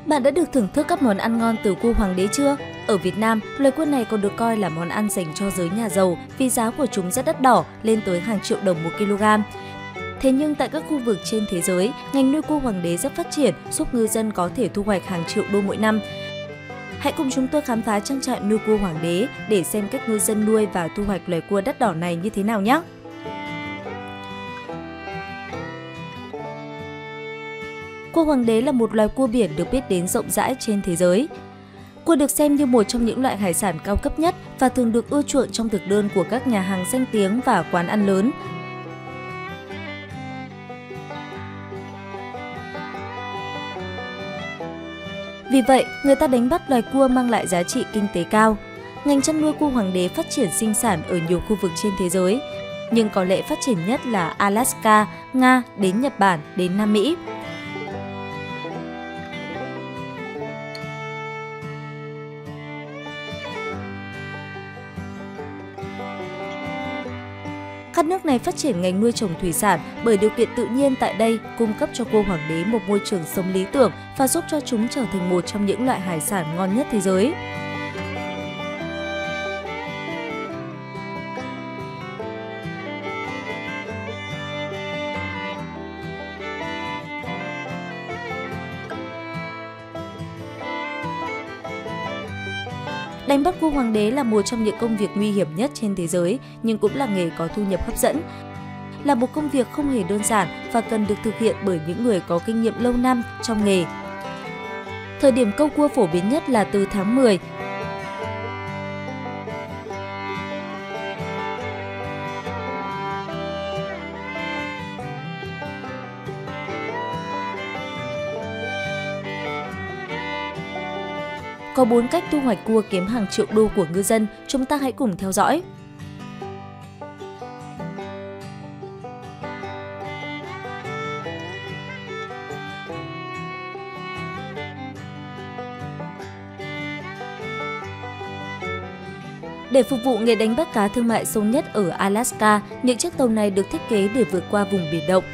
Bạn đã được thưởng thức các món ăn ngon từ cua hoàng đế chưa? Ở Việt Nam, loài cua này còn được coi là món ăn dành cho giới nhà giàu vì giá của chúng rất đắt đỏ, lên tới hàng triệu đồng 1 kg. Thế nhưng tại các khu vực trên thế giới, ngành nuôi cua hoàng đế rất phát triển, giúp ngư dân có thể thu hoạch hàng triệu đô mỗi năm. Hãy cùng chúng tôi khám phá trang trại nuôi cua hoàng đế để xem cách ngư dân nuôi và thu hoạch loài cua đắt đỏ này như thế nào nhé! Cua hoàng đế là một loài cua biển được biết đến rộng rãi trên thế giới. Cua được xem như một trong những loại hải sản cao cấp nhất và thường được ưa chuộng trong thực đơn của các nhà hàng danh tiếng và quán ăn lớn. Vì vậy, người ta đánh bắt loài cua mang lại giá trị kinh tế cao. Ngành chăn nuôi cua hoàng đế phát triển sinh sản ở nhiều khu vực trên thế giới, nhưng có lẽ phát triển nhất là Alaska, Nga đến Nhật Bản đến Nam Mỹ. Các nước này phát triển ngành nuôi trồng thủy sản bởi điều kiện tự nhiên tại đây cung cấp cho cua hoàng đế một môi trường sống lý tưởng và giúp cho chúng trở thành một trong những loại hải sản ngon nhất thế giới. Đánh bắt cua hoàng đế là một trong những công việc nguy hiểm nhất trên thế giới, nhưng cũng là nghề có thu nhập hấp dẫn. Là một công việc không hề đơn giản và cần được thực hiện bởi những người có kinh nghiệm lâu năm trong nghề. Thời điểm câu cua phổ biến nhất là từ tháng 10. Có 4 cách thu hoạch cua kiếm hàng triệu đô của ngư dân, chúng ta hãy cùng theo dõi. Để phục vụ nghề đánh bắt cá thương mại sâu nhất ở Alaska, những chiếc tàu này được thiết kế để vượt qua vùng biển động.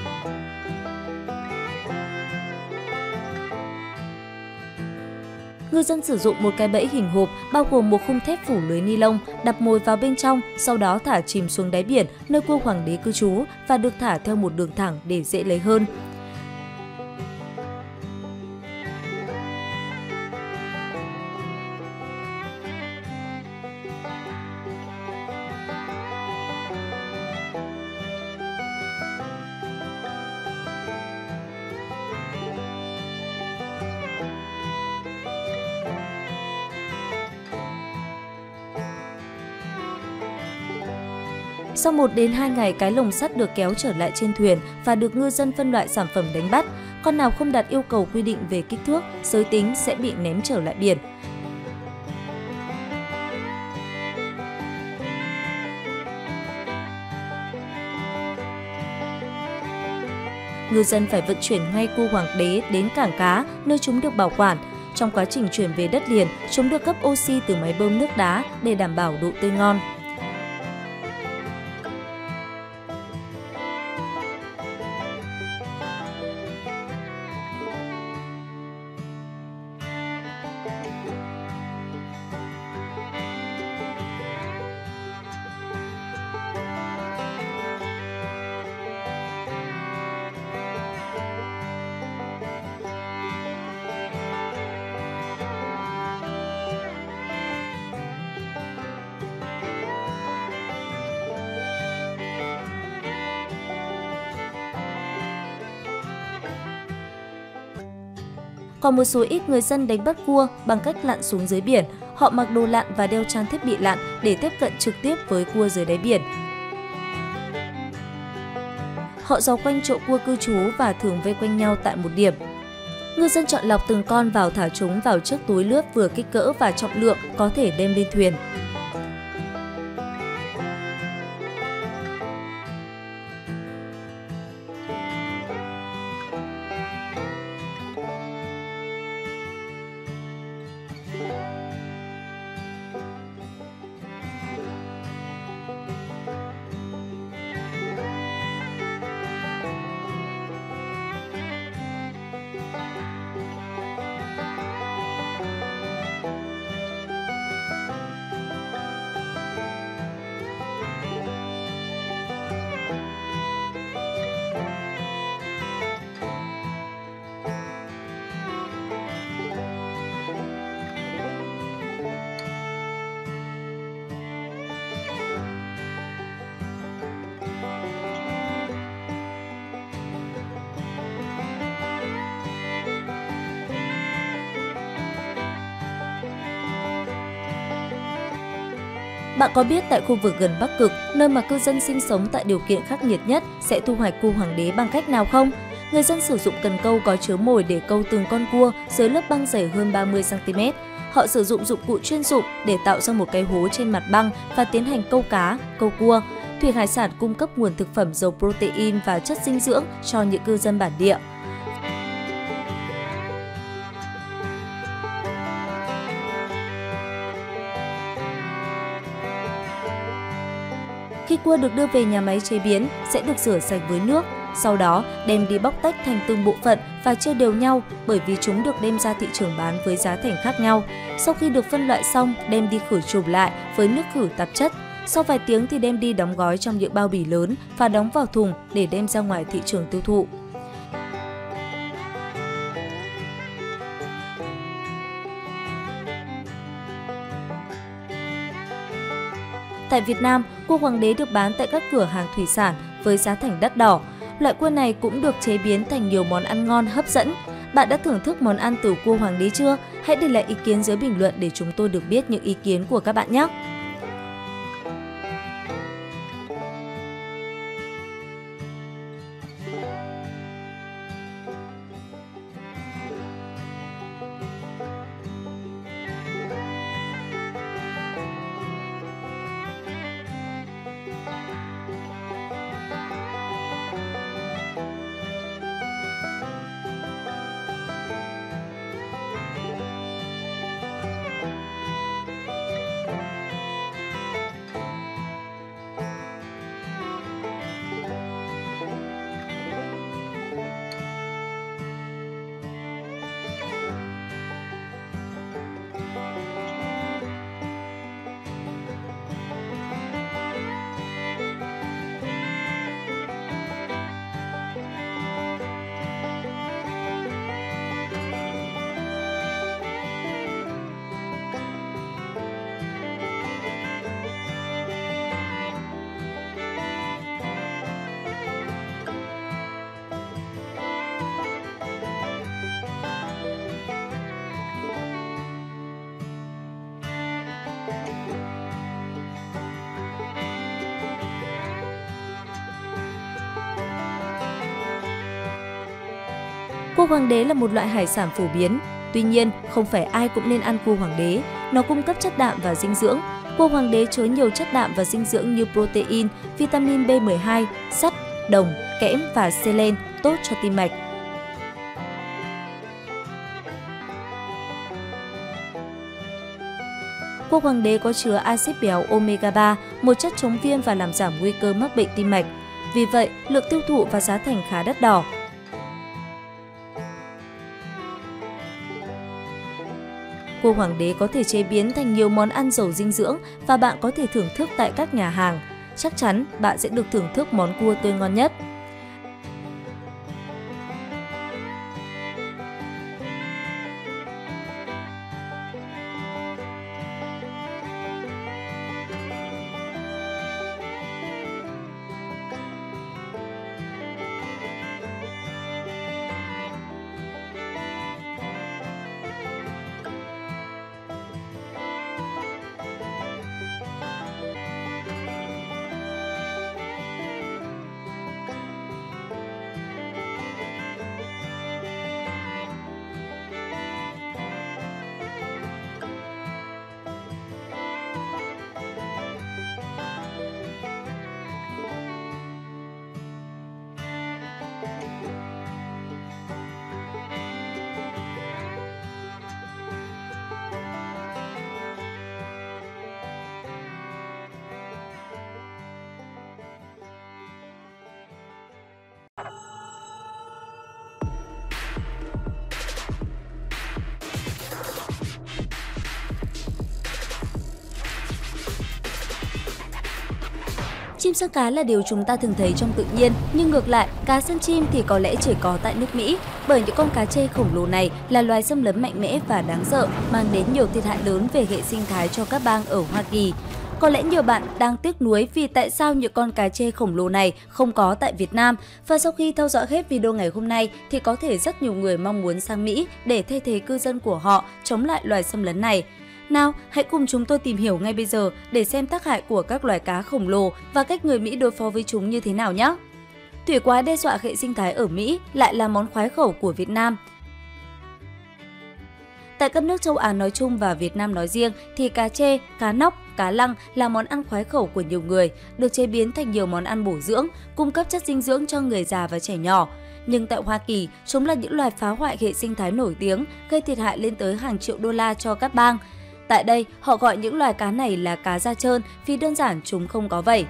Ngư dân sử dụng một cái bẫy hình hộp bao gồm một khung thép phủ lưới ni lông, đập mồi vào bên trong, sau đó thả chìm xuống đáy biển nơi cua hoàng đế cư trú và được thả theo một đường thẳng để dễ lấy hơn. Sau 1 đến 2 ngày, cái lồng sắt được kéo trở lại trên thuyền và được ngư dân phân loại sản phẩm đánh bắt. Con nào không đạt yêu cầu quy định về kích thước, giới tính sẽ bị ném trở lại biển. Ngư dân phải vận chuyển ngay cua hoàng đế đến cảng cá, nơi chúng được bảo quản. Trong quá trình chuyển về đất liền, chúng được cấp oxy từ máy bơm nước đá để đảm bảo độ tươi ngon. Còn một số ít người dân đánh bắt cua bằng cách lặn xuống dưới biển. Họ mặc đồ lặn và đeo trang thiết bị lặn để tiếp cận trực tiếp với cua dưới đáy biển. Họ dò quanh chỗ cua cư trú và thường vây quanh nhau tại một điểm. Ngư dân chọn lọc từng con vào thả chúng vào chiếc túi lướt vừa kích cỡ và trọng lượng có thể đem lên thuyền. Bạn có biết tại khu vực gần Bắc Cực, nơi mà cư dân sinh sống tại điều kiện khắc nghiệt nhất, sẽ thu hoạch cua hoàng đế bằng cách nào không? Người dân sử dụng cần câu có chứa mồi để câu từng con cua dưới lớp băng dày hơn 30 cm. Họ sử dụng dụng cụ chuyên dụng để tạo ra một cái hố trên mặt băng và tiến hành câu cá, câu cua. Thủy hải sản cung cấp nguồn thực phẩm giàu protein và chất dinh dưỡng cho những cư dân bản địa. Khi cua được đưa về nhà máy chế biến, sẽ được rửa sạch với nước, sau đó đem đi bóc tách thành từng bộ phận và chia đều nhau, bởi vì chúng được đem ra thị trường bán với giá thành khác nhau. Sau khi được phân loại xong, đem đi khử trùng lại với nước khử tạp chất. Sau vài tiếng thì đem đi đóng gói trong những bao bì lớn và đóng vào thùng để đem ra ngoài thị trường tiêu thụ. Tại Việt Nam, cua hoàng đế được bán tại các cửa hàng thủy sản với giá thành đắt đỏ. Loại cua này cũng được chế biến thành nhiều món ăn ngon hấp dẫn. Bạn đã thưởng thức món ăn từ cua hoàng đế chưa? Hãy để lại ý kiến dưới bình luận để chúng tôi được biết những ý kiến của các bạn nhé! Cua hoàng đế là một loại hải sản phổ biến. Tuy nhiên, không phải ai cũng nên ăn cua hoàng đế. Nó cung cấp chất đạm và dinh dưỡng. Cua hoàng đế chứa nhiều chất đạm và dinh dưỡng như protein, vitamin B12, sắt, đồng, kẽm và selen, tốt cho tim mạch. Cua hoàng đế có chứa axit béo omega 3, một chất chống viêm và làm giảm nguy cơ mắc bệnh tim mạch. Vì vậy, lượng tiêu thụ và giá thành khá đắt đỏ. Cua hoàng đế có thể chế biến thành nhiều món ăn giàu dinh dưỡng và bạn có thể thưởng thức tại các nhà hàng. Chắc chắn bạn sẽ được thưởng thức món cua tươi ngon nhất. Chim săn cá là điều chúng ta thường thấy trong tự nhiên, nhưng ngược lại, cá săn chim thì có lẽ chỉ có tại nước Mỹ, bởi những con cá trê khổng lồ này là loài xâm lấn mạnh mẽ và đáng sợ, mang đến nhiều thiệt hại lớn về hệ sinh thái cho các bang ở Hoa Kỳ. Có lẽ nhiều bạn đang tiếc nuối vì tại sao những con cá trê khổng lồ này không có tại Việt Nam. Và sau khi theo dõi hết video ngày hôm nay thì có thể rất nhiều người mong muốn sang Mỹ để thay thế cư dân của họ chống lại loài xâm lấn này. Nào, hãy cùng chúng tôi tìm hiểu ngay bây giờ để xem tác hại của các loài cá khổng lồ và cách người Mỹ đối phó với chúng như thế nào nhé. Thủy quái đe dọa hệ sinh thái ở Mỹ lại là món khoái khẩu của Việt Nam. Tại các nước châu Á nói chung và Việt Nam nói riêng thì cá trê, cá nóc, cá lăng là món ăn khoái khẩu của nhiều người, được chế biến thành nhiều món ăn bổ dưỡng, cung cấp chất dinh dưỡng cho người già và trẻ nhỏ. Nhưng tại Hoa Kỳ, chúng là những loài phá hoại hệ sinh thái nổi tiếng, gây thiệt hại lên tới hàng triệu đô la cho các bang. Tại đây, họ gọi những loài cá này là cá da trơn vì đơn giản chúng không có vảy.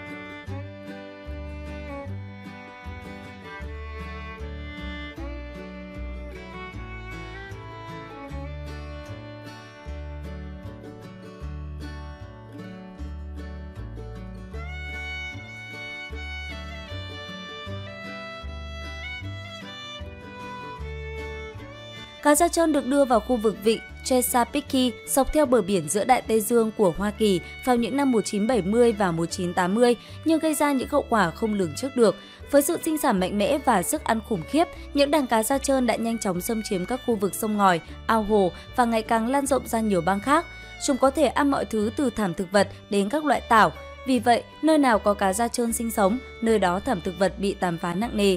Cá da trơn được đưa vào khu vực vịnh Chesapeake dọc theo bờ biển giữa Đại Tây Dương của Hoa Kỳ vào những năm 1970 và 1980, nhưng gây ra những hậu quả không lường trước được. Với sự sinh sản mạnh mẽ và sức ăn khủng khiếp, những đàn cá da trơn đã nhanh chóng xâm chiếm các khu vực sông ngòi, ao hồ và ngày càng lan rộng ra nhiều bang khác. Chúng có thể ăn mọi thứ từ thảm thực vật đến các loại tảo. Vì vậy, nơi nào có cá da trơn sinh sống, nơi đó thảm thực vật bị tàn phá nặng nề.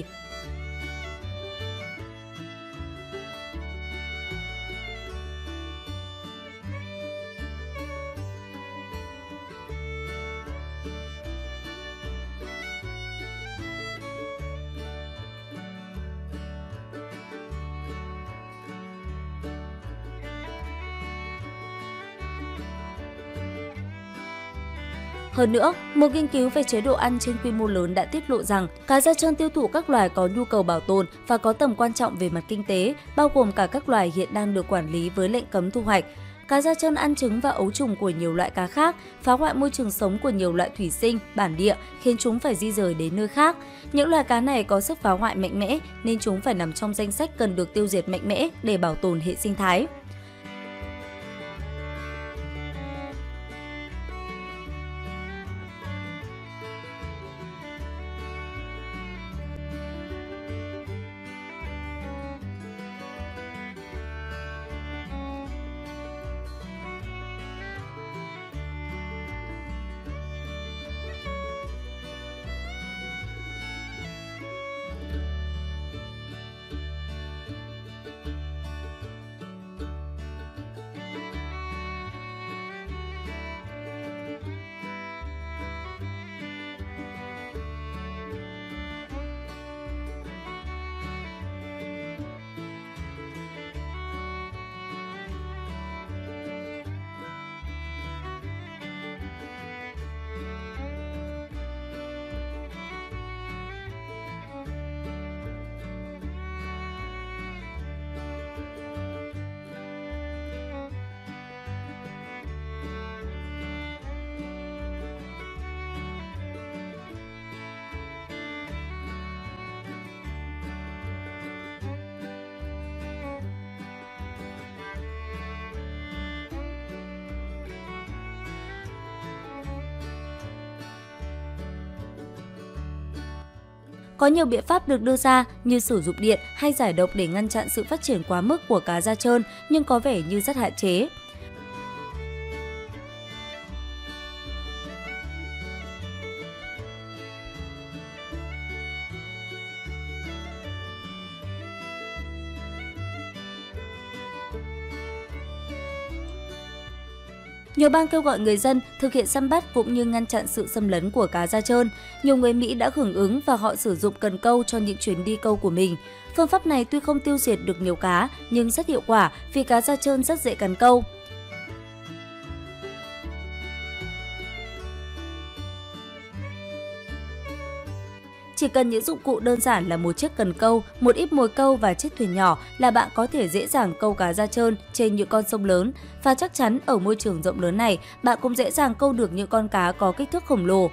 Hơn nữa, một nghiên cứu về chế độ ăn trên quy mô lớn đã tiết lộ rằng cá da trơn tiêu thụ các loài có nhu cầu bảo tồn và có tầm quan trọng về mặt kinh tế, bao gồm cả các loài hiện đang được quản lý với lệnh cấm thu hoạch. Cá da trơn ăn trứng và ấu trùng của nhiều loại cá khác, phá hoại môi trường sống của nhiều loại thủy sinh, bản địa, khiến chúng phải di rời đến nơi khác. Những loài cá này có sức phá hoại mạnh mẽ nên chúng phải nằm trong danh sách cần được tiêu diệt mạnh mẽ để bảo tồn hệ sinh thái. Có nhiều biện pháp được đưa ra như sử dụng điện hay giải độc để ngăn chặn sự phát triển quá mức của cá da trơn, nhưng có vẻ như rất hạn chế. Nhiều bang kêu gọi người dân thực hiện săn bắt cũng như ngăn chặn sự xâm lấn của cá da trơn. Nhiều người Mỹ đã hưởng ứng và họ sử dụng cần câu cho những chuyến đi câu của mình. Phương pháp này tuy không tiêu diệt được nhiều cá nhưng rất hiệu quả vì cá da trơn rất dễ cắn câu. Chỉ cần những dụng cụ đơn giản là một chiếc cần câu, một ít mồi câu và chiếc thuyền nhỏ là bạn có thể dễ dàng câu cá da trơn trên những con sông lớn. Và chắc chắn ở môi trường rộng lớn này, bạn cũng dễ dàng câu được những con cá có kích thước khổng lồ.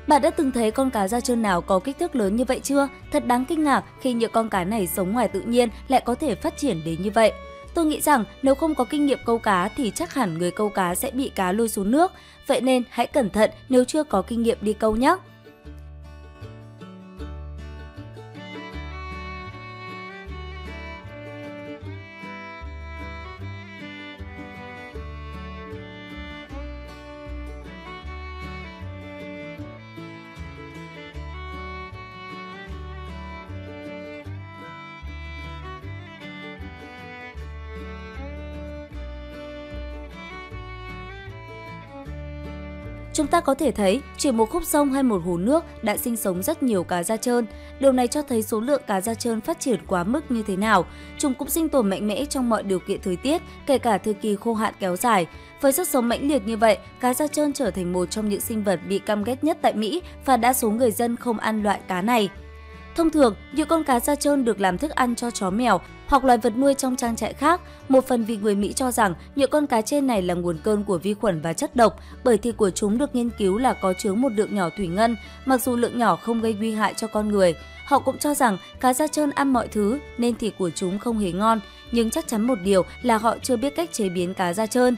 Bạn đã từng thấy con cá da trơn nào có kích thước lớn như vậy chưa? Thật đáng kinh ngạc khi những con cá này sống ngoài tự nhiên lại có thể phát triển đến như vậy. Tôi nghĩ rằng nếu không có kinh nghiệm câu cá thì chắc hẳn người câu cá sẽ bị cá lôi xuống nước. Vậy nên hãy cẩn thận nếu chưa có kinh nghiệm đi câu nhé! Chúng ta có thể thấy chỉ một khúc sông hay một hồ nước đã sinh sống rất nhiều cá da trơn. Điều này cho thấy số lượng cá da trơn phát triển quá mức như thế nào. Chúng cũng sinh tồn mạnh mẽ trong mọi điều kiện thời tiết, kể cả thời kỳ khô hạn kéo dài. Với sức sống mãnh liệt như vậy, cá da trơn trở thành một trong những sinh vật bị căm ghét nhất tại Mỹ và đa số người dân không ăn loại cá này. Thông thường, những con cá da trơn được làm thức ăn cho chó mèo hoặc loài vật nuôi trong trang trại khác, một phần vì người Mỹ cho rằng những con cá trên này là nguồn cơn của vi khuẩn và chất độc, bởi thịt của chúng được nghiên cứu là có chứa một lượng nhỏ thủy ngân, mặc dù lượng nhỏ không gây nguy hại cho con người. Họ cũng cho rằng cá da trơn ăn mọi thứ nên thịt của chúng không hề ngon, nhưng chắc chắn một điều là họ chưa biết cách chế biến cá da trơn.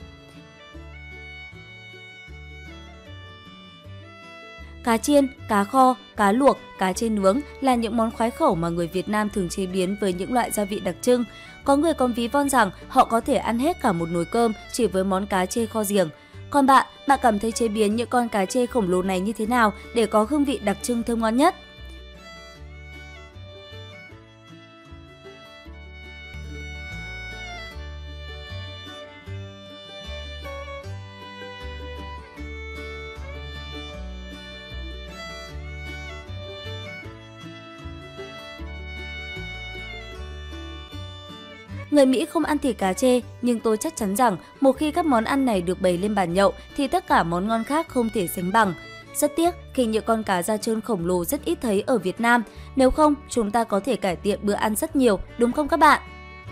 Cá chiên, cá kho, cá luộc, cá chiên nướng là những món khoái khẩu mà người Việt Nam thường chế biến với những loại gia vị đặc trưng. Có người còn ví von rằng họ có thể ăn hết cả một nồi cơm chỉ với món cá chê kho giềng. Còn bạn cảm thấy chế biến những con cá chê khổng lồ này như thế nào để có hương vị đặc trưng thơm ngon nhất? Người Mỹ không ăn thịt cá chê, nhưng tôi chắc chắn rằng một khi các món ăn này được bày lên bàn nhậu thì tất cả món ngon khác không thể sánh bằng. Rất tiếc khi những con cá da trơn khổng lồ rất ít thấy ở Việt Nam, nếu không chúng ta có thể cải thiện bữa ăn rất nhiều, đúng không các bạn?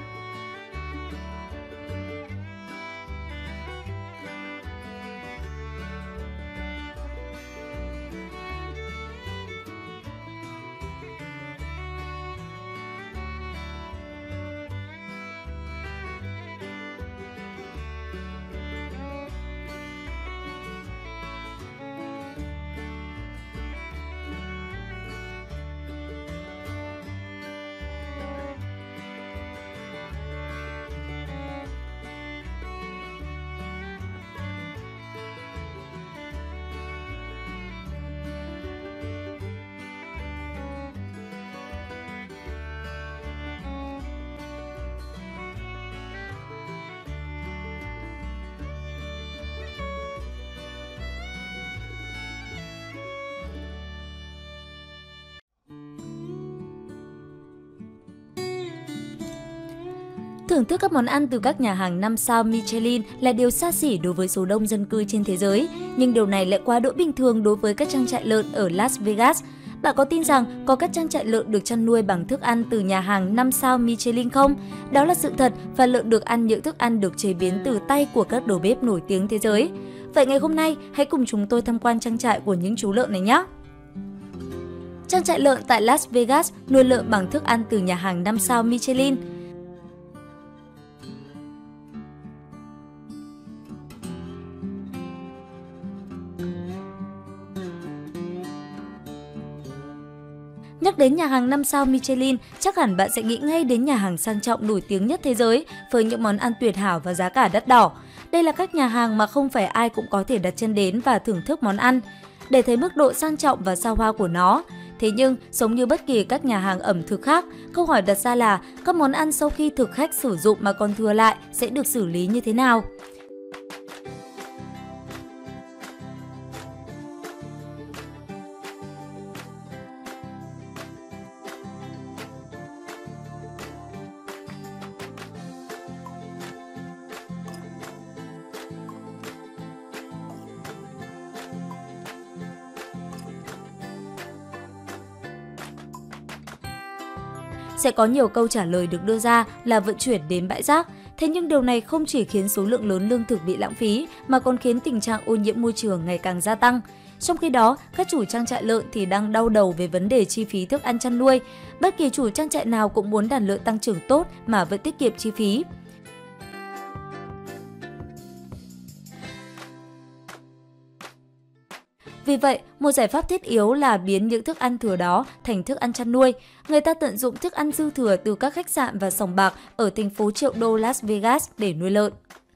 Thưởng thức các món ăn từ các nhà hàng 5 sao Michelin là điều xa xỉ đối với số đông dân cư trên thế giới, nhưng điều này lại quá đỗi bình thường đối với các trang trại lợn ở Las Vegas. Bạn có tin rằng có các trang trại lợn được chăn nuôi bằng thức ăn từ nhà hàng 5 sao Michelin không? Đó là sự thật, và lợn được ăn những thức ăn được chế biến từ tay của các đầu bếp nổi tiếng thế giới. Vậy ngày hôm nay, hãy cùng chúng tôi tham quan trang trại của những chú lợn này nhé! Trang trại lợn tại Las Vegas nuôi lợn bằng thức ăn từ nhà hàng 5 sao Michelin. Nhắc đến nhà hàng 5 sao Michelin, chắc hẳn bạn sẽ nghĩ ngay đến nhà hàng sang trọng nổi tiếng nhất thế giới với những món ăn tuyệt hảo và giá cả đắt đỏ. Đây là các nhà hàng mà không phải ai cũng có thể đặt chân đến và thưởng thức món ăn, để thấy mức độ sang trọng và xa hoa của nó. Thế nhưng, giống như bất kỳ các nhà hàng ẩm thực khác, câu hỏi đặt ra là các món ăn sau khi thực khách sử dụng mà còn thừa lại sẽ được xử lý như thế nào? Sẽ có nhiều câu trả lời được đưa ra là vận chuyển đến bãi rác. Thế nhưng điều này không chỉ khiến số lượng lớn lương thực bị lãng phí mà còn khiến tình trạng ô nhiễm môi trường ngày càng gia tăng. Trong khi đó, các chủ trang trại lợn thì đang đau đầu về vấn đề chi phí thức ăn chăn nuôi. Bất kỳ chủ trang trại nào cũng muốn đàn lợn tăng trưởng tốt mà vẫn tiết kiệm chi phí. Vì vậy, một giải pháp thiết yếu là biến những thức ăn thừa đó thành thức ăn chăn nuôi. Người ta tận dụng thức ăn dư thừa từ các khách sạn và sòng bạc ở thành phố triệu đô Las Vegas để nuôi lợn.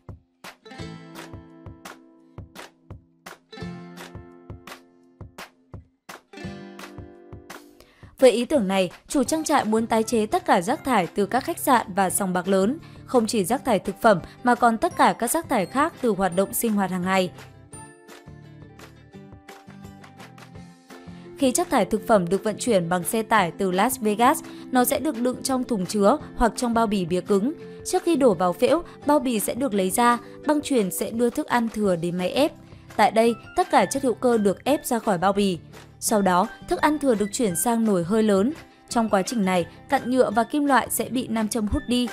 Với ý tưởng này, chủ trang trại muốn tái chế tất cả rác thải từ các khách sạn và sòng bạc lớn, không chỉ rác thải thực phẩm mà còn tất cả các rác thải khác từ hoạt động sinh hoạt hàng ngày. Khi chất thải thực phẩm được vận chuyển bằng xe tải từ Las Vegas, nó sẽ được đựng trong thùng chứa hoặc trong bao bì bìa cứng. Trước khi đổ vào phễu, bao bì sẽ được lấy ra, băng chuyền sẽ đưa thức ăn thừa đến máy ép. Tại đây, tất cả chất hữu cơ được ép ra khỏi bao bì. Sau đó, thức ăn thừa được chuyển sang nồi hơi lớn. Trong quá trình này, cặn nhựa và kim loại sẽ bị nam châm hút đi.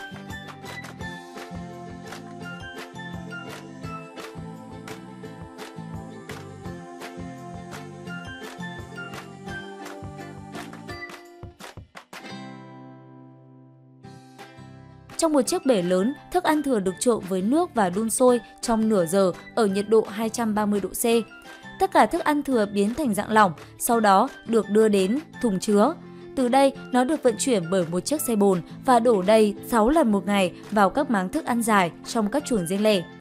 Trong một chiếc bể lớn, thức ăn thừa được trộn với nước và đun sôi trong nửa giờ ở nhiệt độ 230 độ C. Tất cả thức ăn thừa biến thành dạng lỏng, sau đó được đưa đến thùng chứa. Từ đây, nó được vận chuyển bởi một chiếc xe bồn và đổ đầy 6 lần một ngày vào các máng thức ăn dài trong các chuồng riêng lẻ.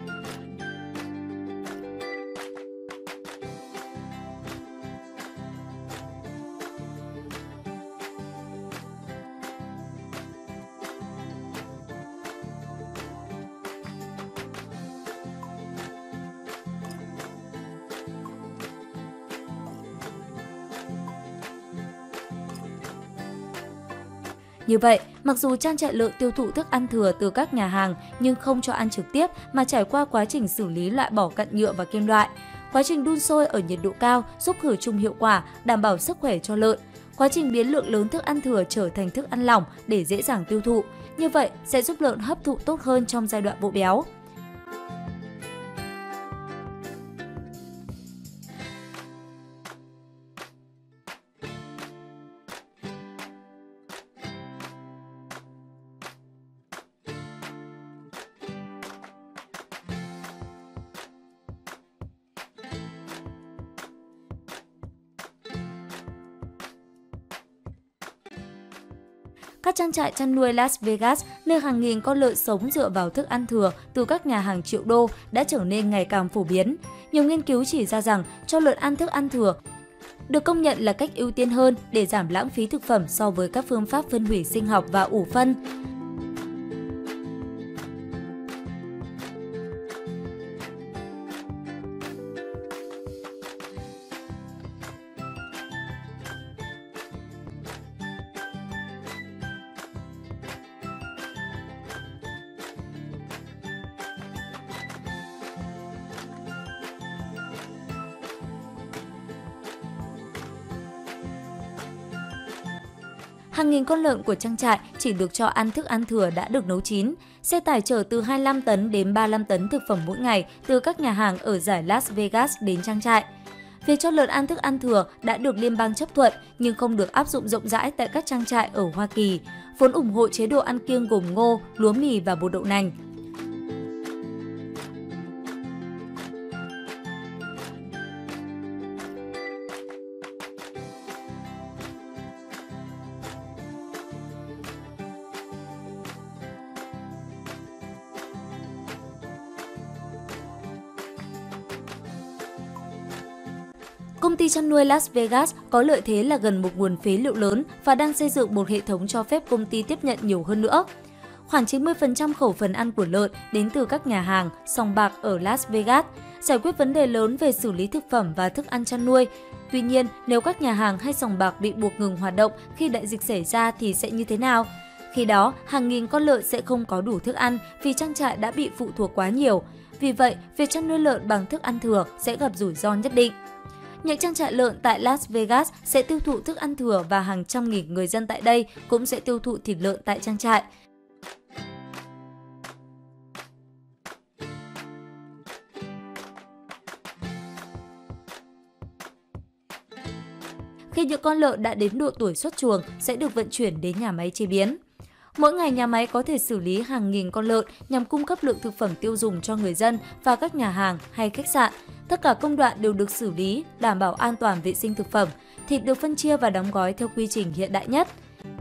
Như vậy, mặc dù trang trại lợn tiêu thụ thức ăn thừa từ các nhà hàng nhưng không cho ăn trực tiếp mà trải qua quá trình xử lý loại bỏ cặn nhựa và kim loại. Quá trình đun sôi ở nhiệt độ cao giúp khử trùng hiệu quả, đảm bảo sức khỏe cho lợn. Quá trình biến lượng lớn thức ăn thừa trở thành thức ăn lỏng để dễ dàng tiêu thụ. Như vậy sẽ giúp lợn hấp thụ tốt hơn trong giai đoạn vỗ béo. Các trang trại chăn nuôi Las Vegas, nơi hàng nghìn con lợn sống dựa vào thức ăn thừa từ các nhà hàng triệu đô đã trở nên ngày càng phổ biến. Nhiều nghiên cứu chỉ ra rằng cho lợn ăn thức ăn thừa được công nhận là cách ưu tiên hơn để giảm lãng phí thực phẩm so với các phương pháp phân hủy sinh học và ủ phân. Hàng nghìn con lợn của trang trại chỉ được cho ăn thức ăn thừa đã được nấu chín. Xe tải chở từ 25 tấn đến 35 tấn thực phẩm mỗi ngày từ các nhà hàng ở giải Las Vegas đến trang trại. Việc cho lợn ăn thức ăn thừa đã được liên bang chấp thuận nhưng không được áp dụng rộng rãi tại các trang trại ở Hoa Kỳ, vốn ủng hộ chế độ ăn kiêng gồm ngô, lúa mì và bột đậu nành. Công ty chăn nuôi Las Vegas có lợi thế là gần một nguồn phế liệu lớn và đang xây dựng một hệ thống cho phép công ty tiếp nhận nhiều hơn nữa. Khoảng 90% khẩu phần ăn của lợn đến từ các nhà hàng, sòng bạc ở Las Vegas, giải quyết vấn đề lớn về xử lý thực phẩm và thức ăn chăn nuôi. Tuy nhiên, nếu các nhà hàng hay sòng bạc bị buộc ngừng hoạt động khi đại dịch xảy ra thì sẽ như thế nào? Khi đó, hàng nghìn con lợn sẽ không có đủ thức ăn vì trang trại đã bị phụ thuộc quá nhiều. Vì vậy, việc chăn nuôi lợn bằng thức ăn thừa sẽ gặp rủi ro nhất định. Những trang trại lợn tại Las Vegas sẽ tiêu thụ thức ăn thừa và hàng trăm nghìn người dân tại đây cũng sẽ tiêu thụ thịt lợn tại trang trại. Khi những con lợn đã đến độ tuổi xuất chuồng sẽ được vận chuyển đến nhà máy chế biến. Mỗi ngày nhà máy có thể xử lý hàng nghìn con lợn nhằm cung cấp lượng thực phẩm tiêu dùng cho người dân và các nhà hàng hay khách sạn. Tất cả công đoạn đều được xử lý, đảm bảo an toàn vệ sinh thực phẩm. Thịt được phân chia và đóng gói theo quy trình hiện đại nhất.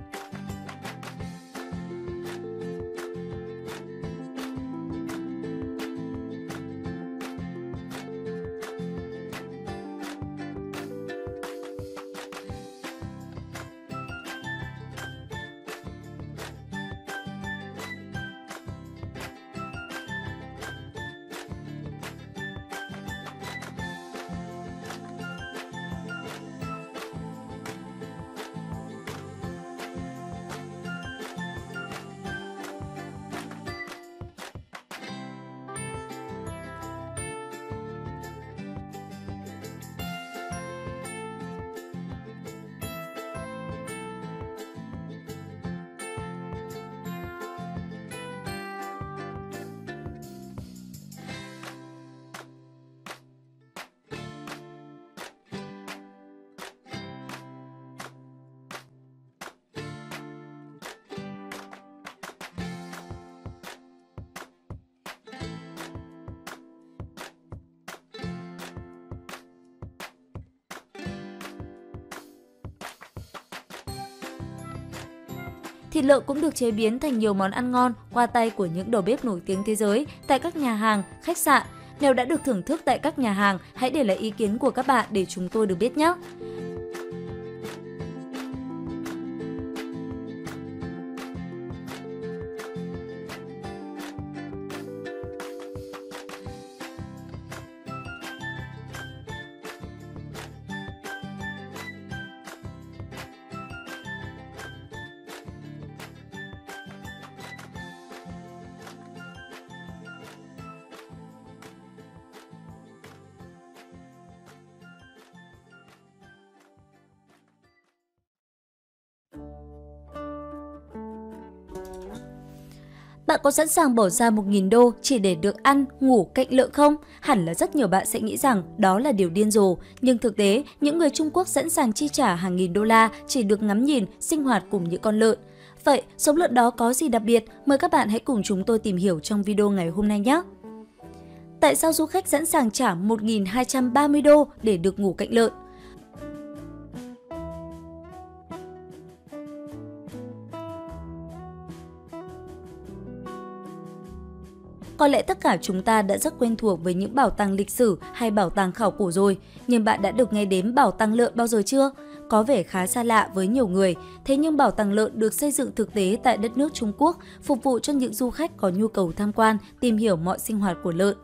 Thịt lợn cũng được chế biến thành nhiều món ăn ngon qua tay của những đầu bếp nổi tiếng thế giới tại các nhà hàng, khách sạn. Nếu đã được thưởng thức tại các nhà hàng, hãy để lại ý kiến của các bạn để chúng tôi được biết nhé! Bạn có sẵn sàng bỏ ra 1.000 đô chỉ để được ăn, ngủ cạnh lợn không? Hẳn là rất nhiều bạn sẽ nghĩ rằng đó là điều điên rồ. Nhưng thực tế, những người Trung Quốc sẵn sàng chi trả hàng nghìn đô la chỉ được ngắm nhìn, sinh hoạt cùng những con lợn. Vậy, sống lợn đó có gì đặc biệt? Mời các bạn hãy cùng chúng tôi tìm hiểu trong video ngày hôm nay nhé! Tại sao du khách sẵn sàng trả 1.230 đô để được ngủ cạnh lợn? Có lẽ tất cả chúng ta đã rất quen thuộc với những bảo tàng lịch sử hay bảo tàng khảo cổ rồi, nhưng bạn đã được nghe đến bảo tàng lợn bao giờ chưa? Có vẻ khá xa lạ với nhiều người, thế nhưng bảo tàng lợn được xây dựng thực tế tại đất nước Trung Quốc, phục vụ cho những du khách có nhu cầu tham quan, tìm hiểu mọi sinh hoạt của lợn.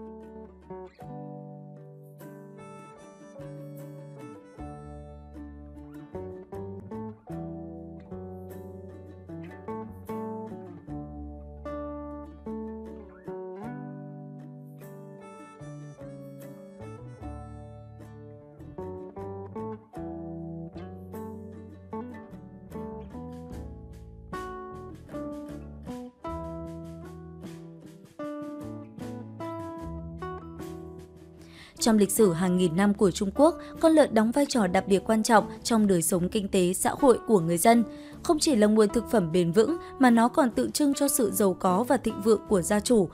Trong lịch sử hàng nghìn năm của Trung Quốc, con lợn đóng vai trò đặc biệt quan trọng trong đời sống kinh tế, xã hội của người dân. Không chỉ là nguồn thực phẩm bền vững mà nó còn tượng trưng cho sự giàu có và thịnh vượng của gia chủ.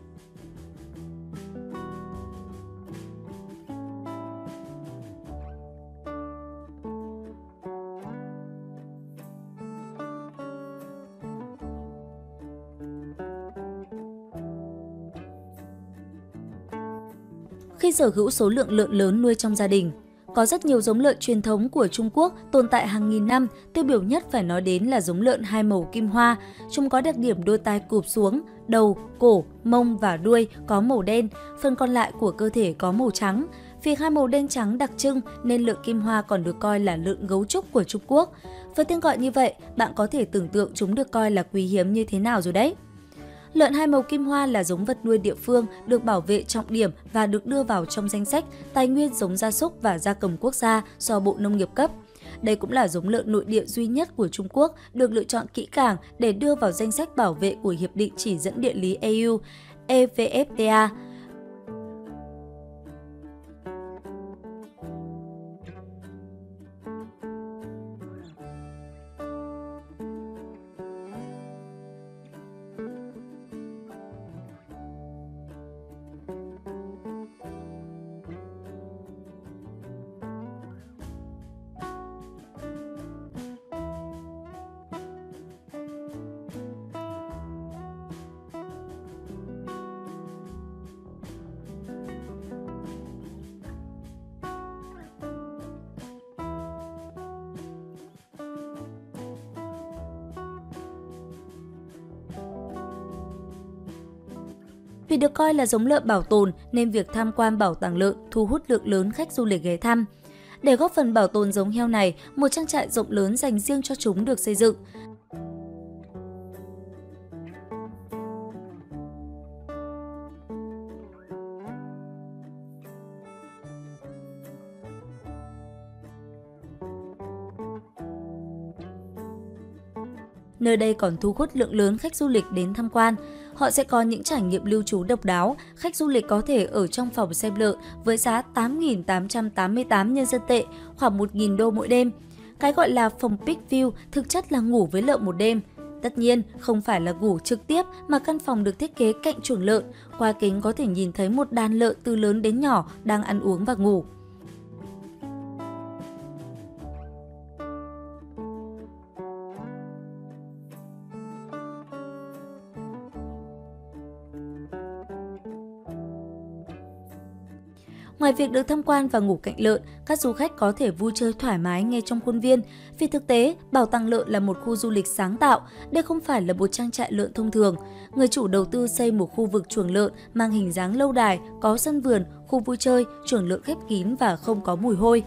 Khi sở hữu số lượng lợn lớn nuôi trong gia đình, có rất nhiều giống lợn truyền thống của Trung Quốc tồn tại hàng nghìn năm, tiêu biểu nhất phải nói đến là giống lợn hai màu Kim Hoa. Chúng có đặc điểm đôi tai cụp xuống, đầu, cổ, mông và đuôi có màu đen, phần còn lại của cơ thể có màu trắng. Vì hai màu đen trắng đặc trưng nên lợn Kim Hoa còn được coi là lợn gấu trúc của Trung Quốc. Với tên gọi như vậy, bạn có thể tưởng tượng chúng được coi là quý hiếm như thế nào rồi đấy. Lợn hai màu Kim Hoa là giống vật nuôi địa phương, được bảo vệ trọng điểm và được đưa vào trong danh sách tài nguyên giống gia súc và gia cầm quốc gia do Bộ Nông nghiệp cấp. Đây cũng là giống lợn nội địa duy nhất của Trung Quốc được lựa chọn kỹ càng để đưa vào danh sách bảo vệ của Hiệp định Chỉ dẫn địa lý EU, EVFTA. Vì được coi là giống lợn bảo tồn nên việc tham quan bảo tàng lợn thu hút lượng lớn khách du lịch ghé thăm. Để góp phần bảo tồn giống heo này, một trang trại rộng lớn dành riêng cho chúng được xây dựng. Nơi đây còn thu hút lượng lớn khách du lịch đến tham quan. Họ sẽ có những trải nghiệm lưu trú độc đáo. Khách du lịch có thể ở trong phòng xem lợn với giá 8.888 nhân dân tệ, khoảng 1.000 đô mỗi đêm. Cái gọi là phòng Big View thực chất là ngủ với lợn một đêm. Tất nhiên, không phải là ngủ trực tiếp mà căn phòng được thiết kế cạnh chuồng lợn. Qua kính có thể nhìn thấy một đàn lợn từ lớn đến nhỏ đang ăn uống và ngủ. Ngoài việc được tham quan và ngủ cạnh lợn, các du khách có thể vui chơi thoải mái ngay trong khuôn viên. Vì thực tế, bảo tàng lợn là một khu du lịch sáng tạo, đây không phải là một trang trại lợn thông thường. Người chủ đầu tư xây một khu vực chuồng lợn mang hình dáng lâu đài, có sân vườn, khu vui chơi, chuồng lợn khép kín và không có mùi hôi.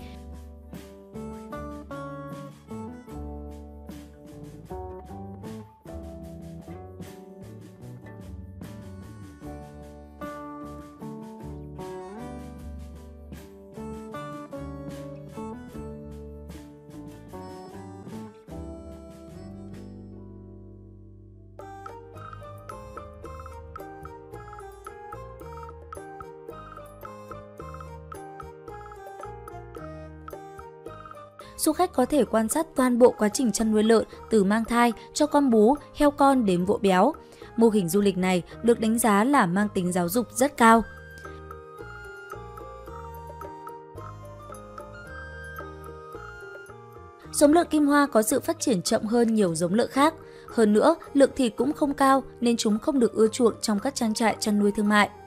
Du khách có thể quan sát toàn bộ quá trình chăn nuôi lợn từ mang thai, cho con bú, heo con đến vỗ béo. Mô hình du lịch này được đánh giá là mang tính giáo dục rất cao. Giống lợn Kim Hoa có sự phát triển chậm hơn nhiều giống lợn khác. Hơn nữa, lượng thịt cũng không cao nên chúng không được ưa chuộng trong các trang trại chăn nuôi thương mại.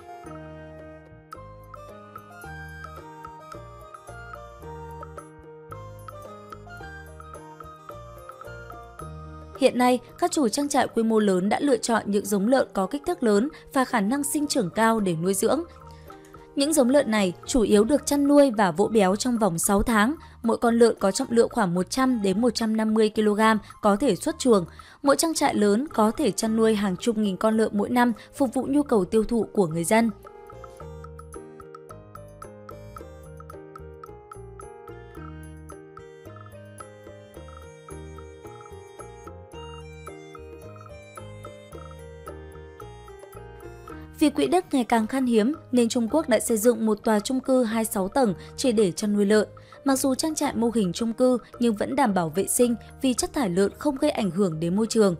Hiện nay, các chủ trang trại quy mô lớn đã lựa chọn những giống lợn có kích thước lớn và khả năng sinh trưởng cao để nuôi dưỡng. Những giống lợn này chủ yếu được chăn nuôi và vỗ béo trong vòng 6 tháng. Mỗi con lợn có trọng lượng khoảng 100 đến 150 kg có thể xuất chuồng. Mỗi trang trại lớn có thể chăn nuôi hàng chục nghìn con lợn mỗi năm phục vụ nhu cầu tiêu thụ của người dân. Vì quỹ đất ngày càng khan hiếm nên Trung Quốc đã xây dựng một tòa chung cư 26 tầng chỉ để chăn nuôi lợn. Mặc dù trang trại mô hình chung cư nhưng vẫn đảm bảo vệ sinh vì chất thải lợn không gây ảnh hưởng đến môi trường.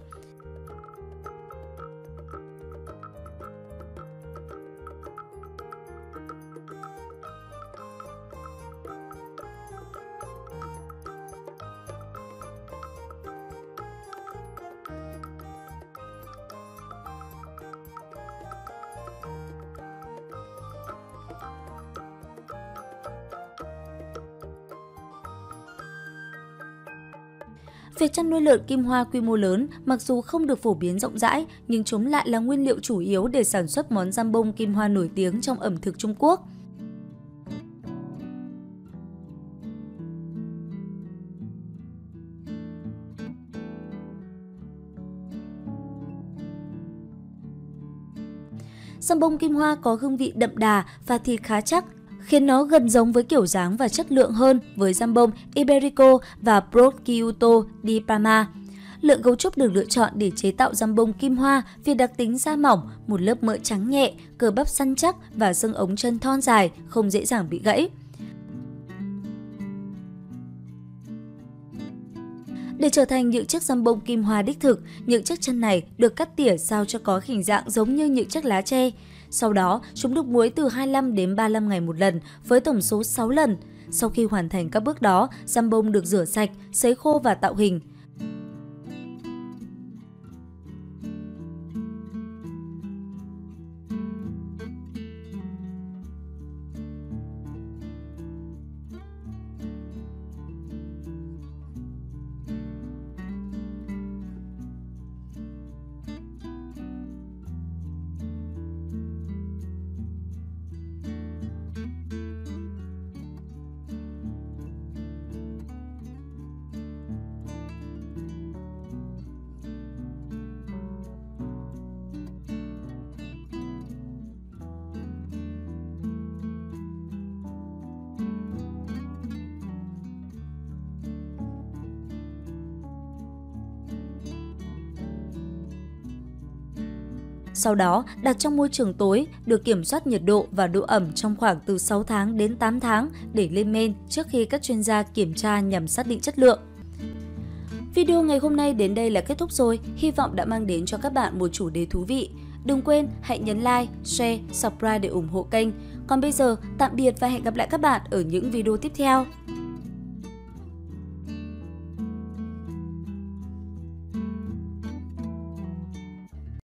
Việc chăn nuôi lợn Kim Hoa quy mô lớn mặc dù không được phổ biến rộng rãi, nhưng chúng lại là nguyên liệu chủ yếu để sản xuất món jambon Kim Hoa nổi tiếng trong ẩm thực Trung Quốc. Jambon Kim Hoa có hương vị đậm đà và thịt khá chắc, khiến nó gần giống với kiểu dáng và chất lượng hơn với jambon Iberico và Prosciutto di Parma. Lượng gấu trúc được lựa chọn để chế tạo jambon Kim Hoa vì đặc tính da mỏng, một lớp mỡ trắng nhẹ, cơ bắp săn chắc và xương ống chân thon dài, không dễ dàng bị gãy. Để trở thành những chiếc jambon Kim Hoa đích thực, những chiếc chân này được cắt tỉa sao cho có hình dạng giống như những chiếc lá tre. Sau đó, chúng được muối từ 25 đến 35 ngày một lần với tổng số 6 lần. Sau khi hoàn thành các bước đó, jambon được rửa sạch, sấy khô và tạo hình. Sau đó, đặt trong môi trường tối, được kiểm soát nhiệt độ và độ ẩm trong khoảng từ 6 tháng đến 8 tháng để lên men trước khi các chuyên gia kiểm tra nhằm xác định chất lượng. Video ngày hôm nay đến đây là kết thúc rồi, hy vọng đã mang đến cho các bạn một chủ đề thú vị. Đừng quên hãy nhấn like, share, subscribe để ủng hộ kênh. Còn bây giờ, tạm biệt và hẹn gặp lại các bạn ở những video tiếp theo.